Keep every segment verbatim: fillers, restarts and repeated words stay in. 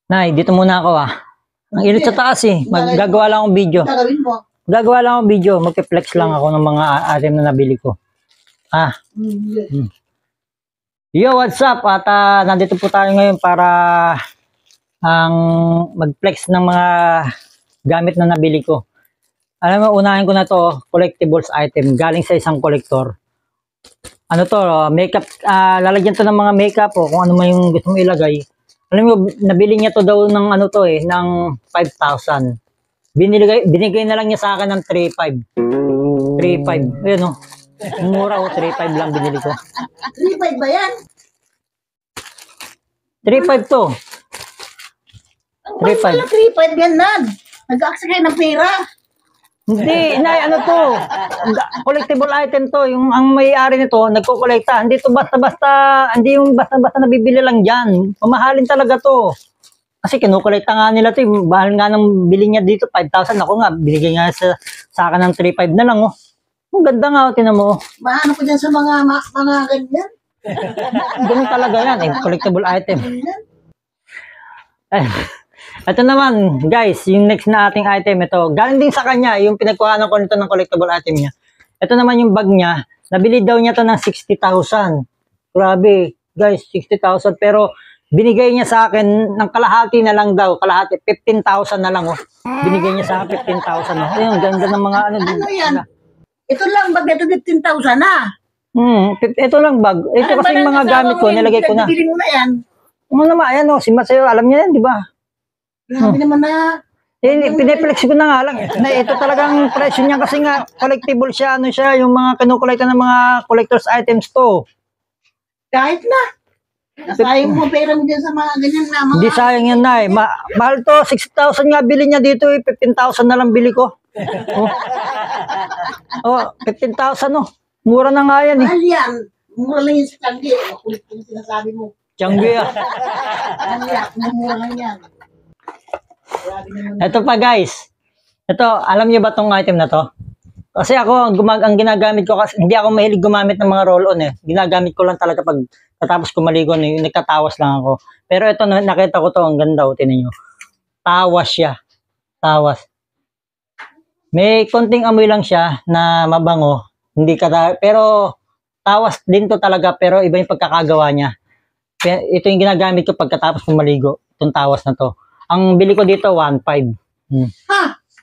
Nay, dito muna ako ah. Ang init sa taas eh. Maggagawa lang akong video. Gagawin mo. Gagawa lang akong video. Magpe-flex lang ako ng mga item na nabili ko. Ah. Hmm. Yo, what's up? At uh, nandito po tayo ngayon para ang mag-flex ng mga gamit na nabili ko. Alam mo, unahin ko na to, collectibles item. Galing sa isang collector. Ano to, makeup, uh, lalagyan to ng mga makeup o kung ano man yung gusto mo ilagay. Alam mo, nabili niya to daw ng ano to eh, ng five thousand. Binigay, binigay na lang niya sa akin ng three five. three five. Ayun oh. Mura oh, three five lang binili ko. three five ba yan? three five to. three five. three five yan, Nad. Nag-aksaya kayo ng pera. Hindi, inay, ano to? Collectible item to. Yung ang may-ari nito, nagko-kolekta. Hindi to basta-basta, hindi yung basta-basta nabibili lang dyan. Mamahalin talaga to. Kasi kinukolekta nga nila to. Bahal nga ng bili niya dito, five thousand. Ako nga, binigay nga sa, sa akin ng three five na lang, oh. Ang ganda nga, oh, tinan mo. Maano ko dyan sa mga, mga ganyan? Ganun talaga yan, eh. Collectible item. Ito naman, guys, yung next na ating item, ito, galing din sa kanya, yung pinagkuhanan ko nito ng collectible item niya. Ito naman yung bag niya, nabili daw niya to ng sixty thousand. Grabe, guys, sixty thousand, pero binigay niya sa akin ng kalahati na lang daw, kalahati, fifteen thousand na lang, oh. Binigay niya sa akin fifteen thousand, oh. Ayun, ganda ng mga ano. Ano yan? Na. Ito lang, bag ito fifteen thousand, ah. Hmm, ito lang bag. Ito ano kasi yung mga gamit ko, nilagay ko na. Bili mo na yan. Ano naman, ayan, oh, si Masayo, alam niya yan, di ba? Grabe hmm. naman na. Eh, piniplex ko na nga lang. Na ito talagang presyo niya kasi nga collectible siya, ano siya, yung mga kinukolekta ng mga collector's items to. Kahit na. Sayang mo pera mo dyan sa mga ganyan na mga... Hindi sayang yan na eh. Ma mahal to, six thousand nga bili niya dito eh. fifteen thousand na lang bili ko. Oh, oh fifteen thousand oh. Mura na nga yan eh. Mahal yan. Mura lang yung sa Tiangge. Kulit yung sinasabi mo. Tiangge ah. Mura lang yan. Ito pa guys. Ito, alam niyo ba tong item na to? Kasi ako, gumag ang ginagamit ko kasi hindi ako mahilig gumamit ng mga roll-on eh. Ginagamit ko lang talaga pag tatapos ko maligo, eh, nagtatawas lang ako. Pero ito, nakita ko to, ang ganda, oh, tinan nyo. Tawas siya. Tawas. May konting amoy lang siya na mabango. Hindi ka, pero tawas din to talaga, pero iba yung pagkakagawa niya. Ito yung ginagamit ko pagkatapos ko maligo, itong tawas na to. Ang bili ko dito, one five. Hmm. Ha?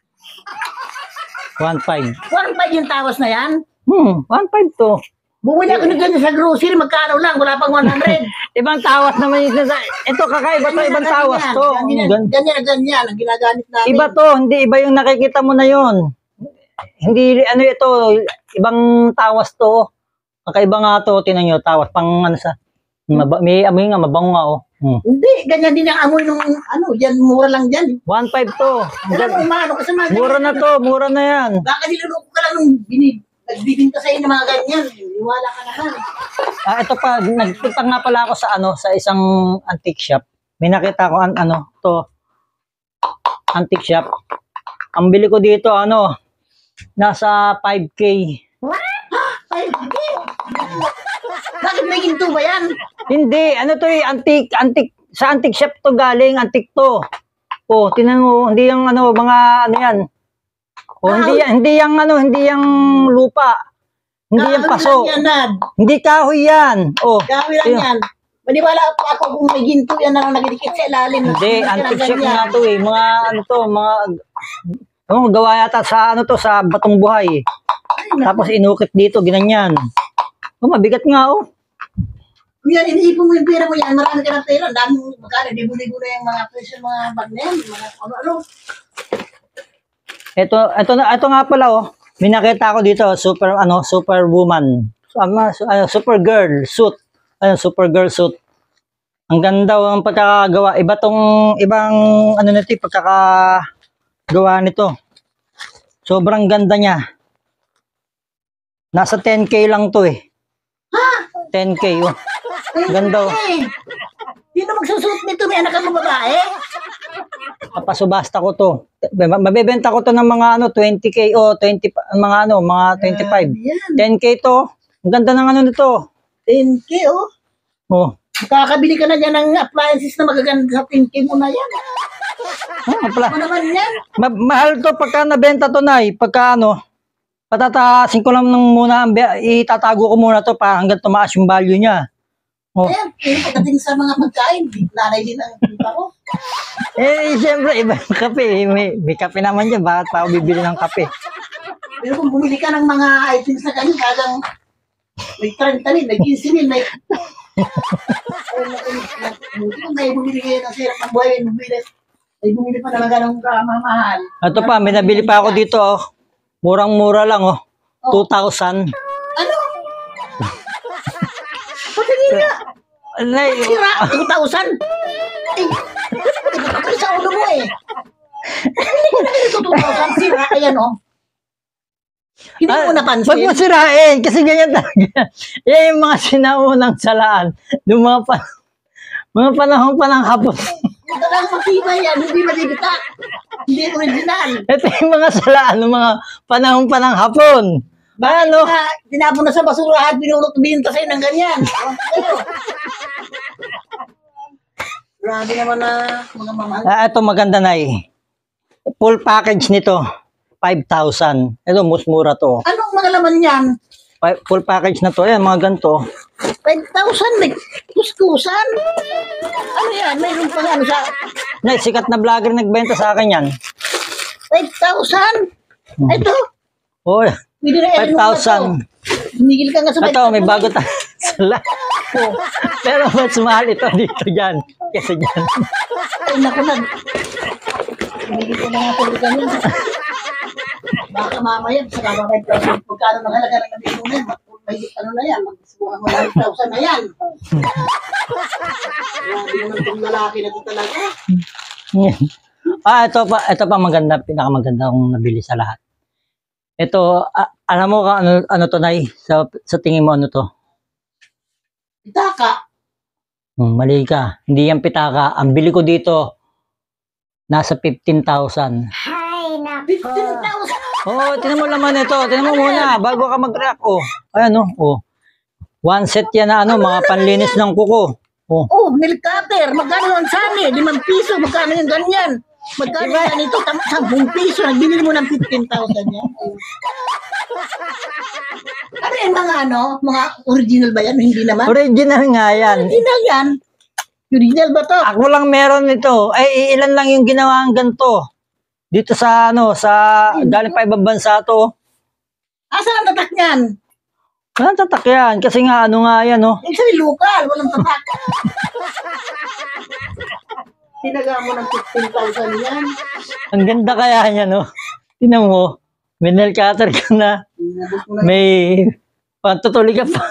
one five. one five yung tawas na yan? Hmm, one five to. Bumili ako na ganyan sa grocery, magkano lang, wala pang one hundred. Ibang tawas naman yung isa. Ito kakaiba to, ibang tawas to. Ganyan, ganyan, ganyan, ang ginagamit namin. Iba to, hindi iba yung nakikita mo na yon. Hindi, ano ito, ibang tawas to. Kakaiba nga to, tinan nyo, tawas, pang ano sa, may amoy nga, mabango nga oh. Hmm. Hindi, ganyan din ang amoy nung ano, yan, mura lang dyan. one five to. Ano, umano ka sa mga mura na to, mura na yan. Baka niluloko ka lang nung binib, nagbibinta sa inyo mga ganyan. Iwala ka naman. Ah, ito pa, nagpunta nga pala ako sa ano, sa isang antique shop. May nakita ko, an, ano, to, antique shop. Ang bili ko dito, ano, nasa five K. five K? Bakit may ginto ba yan? Hindi, ano to eh, antique, antique, sa antique shop to galing, antique to. Oh, tinan mo, hindi yung ano, mga ano yan. Oh, hindi yan, hindi yung ano, hindi yung lupa. Hindi yung paso. Yan, hindi kahoy yan. Oh, kahoy lang yan. Maniwala pa ako kung may ginto yan na nagdikit sa ilalim. Hindi, antique shop nga to eh, mga ano to, mga, oh, gawa yata sa ano to, sa Batong Buhay. Ay, tapos inukit dito, ginanyan. Oh, mabigat nga oh. Kung yan, iniipon mo yung pera mo yan, marami ka ng pera, dami mo magkano, libo-libo na yung mga presyo, mga bag na yan, mga ano-ano. Ito, ito, ito nga pala oh, may nakita ako dito, super, ano, super woman, uh, super girl suit, ano, super girl suit. Ang ganda oh, ang pagkakagawa, iba tong, ibang, ano nito, pagkakagawa nito. Sobrang ganda niya. Nasa ten K lang to eh. Ha? ten K oh. Ganda oh. Sino magsusuot nito? May anak ang babae? Papasubasta ko to. Mabebenta ko to ng mga ano twenty K o oh, twenty mga ano, mga twenty-five. Uh, ten K to. Ang ganda ng ano nito. ten K oh. Oh. Makakabili ka na dyan ng appliances na magaganda sa tingin mo na yan. Hmm, pala. Ano naman yan? Ma- mahal to pagka nabenta to na pagka ano, patataasin ko lang nung muna, ang bi- itatago ko muna to para hanggang tumaas yung value niya. Oh. Ayan, eh, pagdating sa mga pagkain, nanay din ang kita ko. Eh, siyempre, iba yung kape. eh. May, may kape naman dyan. Bakit pa ako bibili ng kape? Pero kung bumili ka ng mga items na ganyan, talagang may trenta rin, may quince rin, may... may bumili kayo ng sirap ng buhay, may bumili, may bumili pa naman ganong kamamahal. Ito pa, may nabili pa ako dito. Oh. Murang-mura lang. Oh. two thousand. Ano? Patingin nga! Alay, Sira, two thousand? Eh, ito sa ulo mo eh. Hindi ko na ganito two thousand, sira kaya no? Hindi mo Wag napansin. mo sirain, kasi ganyan talaga. Yan yung mga sinaunang salaan. Yung mga, pa, mga panahon pa ng hapon. Talagang matibay yan, hindi malibita. Hindi original. Ito yung mga salaan ng mga panahon pa ng hapon. Ano? Na, tinapon na sa basura at binulot binta sa'yo ng ganyan. Tawag kayo. Grabe naman na mga mamahal. Ah, ito maganda na eh. Full package nito, five thousand. Ito, mas mura to. Anong mga laman yan? Fi- Full package na to. Ayan, mga ganito. five thousand, may kuskusan. Ano yan? Mayroon pang ano sa Na, sikat na vlogger nagbenta sa akin yan. five thousand? Ito, Oh, pwede na five thousand. Humigil ka nga sa Ito, may bago tayo sala. Pero mas mahal ito dito dyan. Kasi dyan. Ay, naku na. Humigil ka na nga sa ganyan. Baka mamaya, sa five thousand, pagkano ng halaga ng nabito na yan, may ano na yan, mag-one hundred thousand na yan. Grabe naman itong lalaki na ito talaga. Ah, ito pa, ito pa maganda, pinakamaganda kong nabili sa lahat. Ito, ah, alam mo ka ano, ano to, Nay? Sa, sa tingin mo ano to? Pitaka. Hmm, mali ka. Hindi yan pitaka. Ang bili ko dito, nasa fifteen thousand. fifteen thousand. Oh, tinan mo naman ito. Tinan mo muna, bago ka mag-react. Oh, ayan oh. oh. One set yan na ano, mga panlinis ng kuko. Oh. Oh, milk cutter. Magkano ang sani? Limang piso. Magkano yung ganyan? Magkano Diba? yan ito? Sampung piso. Nagbili mo ng fifteen thousand yan. Ano yung mga ano? Mga original ba yan? Hindi naman? Original nga yan. Original yan. Original ba to? Ako lang meron nito. Ay, ilan lang yung ginawa ang ganito. Dito sa ano, sa galing pa ibang bansa to. Asan ang tatak niyan? Walang tatak yan. Kasi nga, ano nga yan, oh. Ibig sabihin, local. Walang tatak. Tinaga mo ng fifteen thousand yan. Ang ganda kaya niya, no? Tinan mo, may nail cutter ka na. Inabot mo na. May pantutuli ka pa.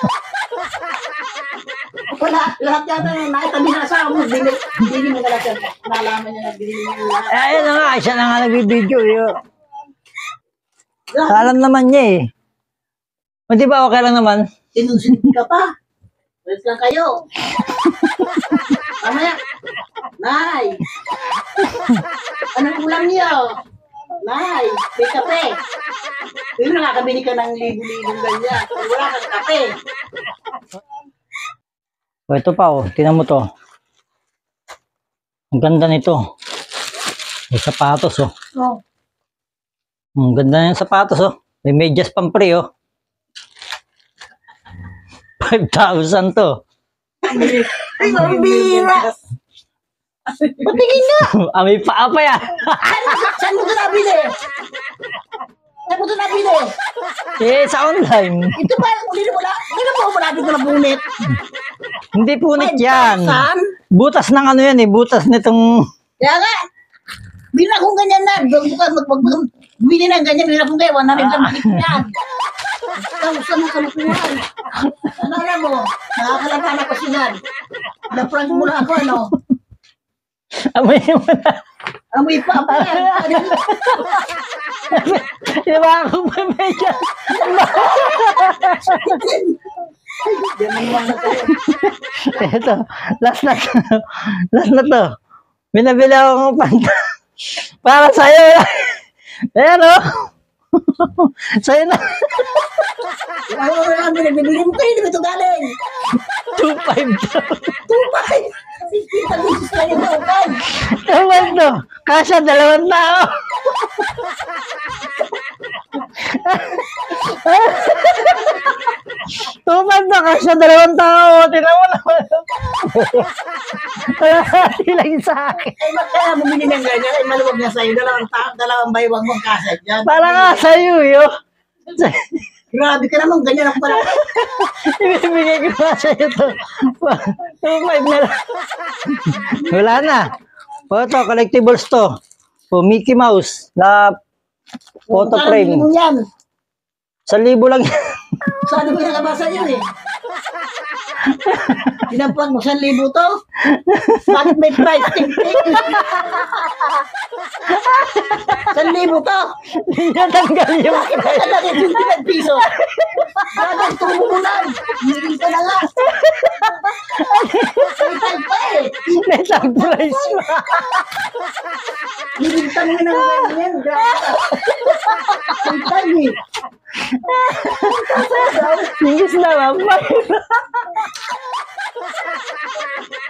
Wala. Lahat yata yung nakitabi na asawa mo. Bili, bili mo na lahat yan. Nalaman niya na bili mo yung lahat. Eh, ayun na nga, siya na nga nagbibideo. Eh. Lahat. Alam naman niya, eh. O, di ba, okay lang naman? Sinusunod ka pa. Wait lang kayo. Mamaya. Nay. Anong ulam niyo? Nay, may kape. Pero nakakabili ka ng libo-libong ganyan. Kung wala kang kape. O, ito pa, oh. Tinan mo to. Ang ganda nito. May sapatos, oh. Oh. Ang ganda ng sapatos, oh. May medyas pang pre, oh. five thousand to. Ay, mambira. Patingin nga. Ah, may paa pa yan. Saan, saan mo ito nabili? Saan mo ito nabili? Eh, sa online. Ito ba, uli mo lang? Hindi mo malapit ko na bunit. Hindi punit yan. Saan? Butas ng ano yan, eh. Butas nitong... Kaya nga, bili na kung ganyan na. Bago ka mag bili na ganyan, bili na kung ganyan. Wala rin ka makikita yan. Kausa mo kalukuhan. Ano alam mo? Nakakalaban ako sinad. Na-prank mo na ako, ano? Amoy mo na. Amoy pa pa yan. Diba ako pa medyo? Diyan mo na sa'yo. Ito, last na to. Last na to. Binabili ako ng panta. Para sa'yo. Ayan, oh. Sa'yo na. Ano na lang binibili mo kayo, di ba ito galing? two five daw. Tupay! Kita bisis kayo na utang. Naman to. Kasya, dalawang tao. two five na kasya, dalawang tao. Tinan mo naman. Kalahati lang sa akin. Ay, ba't kaya bumili ng ganyan? Ay, maluwag na sa'yo. Dalawang ta dalawang baywang mong kaset dyan. Para nga sa'yo, yo. Grabe ka naman, ganyan ako pala. Ibibigay ko na sa'yo to. two five na lang. Wala na. O ito, collectibles to. O Mickey Mouse na photo Parang frame. bili mo yan. Sa libo lang yan. Saan mo nakabasan yun eh? Pinampag mo, saan libo to? Bakit may price tag tag? Saan libo to? Hindi niya tanggal yung Bakit ka lagi twenty-five piso? Bakit tumo mo lang? Hindi ka na nga. May tag pa eh. may tag price pa. Nilintang mo ng ganyan. Grabe ka. May tag eh. Ningis na lang.